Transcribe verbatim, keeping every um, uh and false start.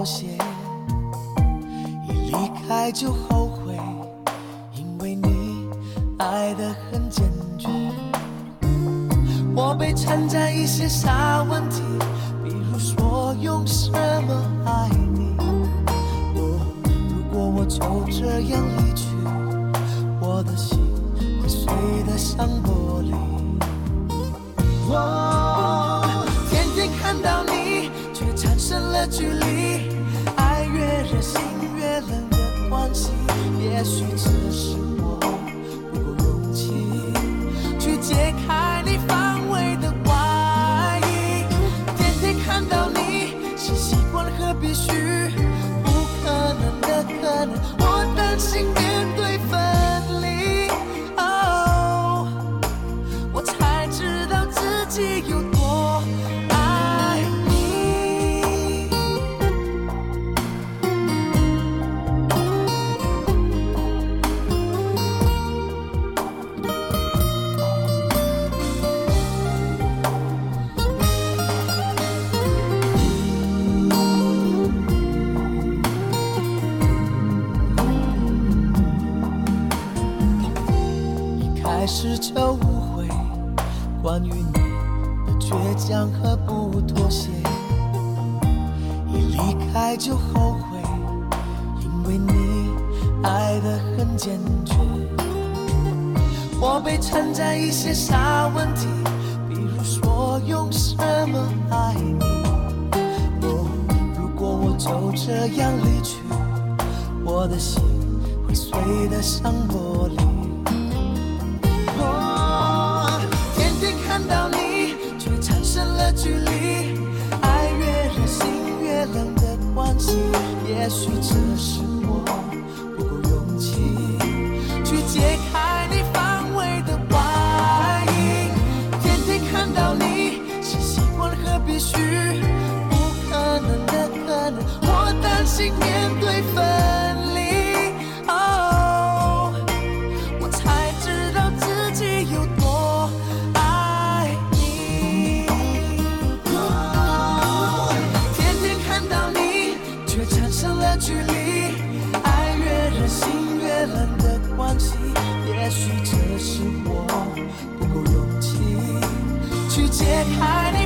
协，一离开就后悔，因为你爱得很坚决。我被缠在一些小问题，比如说用什么爱你。哦，如果我就这样离去，我的心会碎得像玻璃。我天天看到你，却产生了距离，爱越热心越冷的关系。也许只是我不够勇气去解开你防卫的外衣。天天看到你是习惯和必须，不可能的可能，我担心面对分离。哦，我才知道自己有多爱你。一开始就误会关于你的倔强和不妥协，一离开就后悔，因为你爱得很坚决。我被缠在一些小问题，比如说用什么爱你。哦，如果我就这样离去，我的心会碎得像玻璃。看到你，却产生了距离，爱越热心越冷的关系。也许只是我不够勇气去解开你防卫的外衣。天天看到你是习惯和必须，不可能的可能，我担心面对分离。哦，我才知道自己有多爱你。产生了距离，爱越热心越冷的关系。也许这是我不够勇气去解开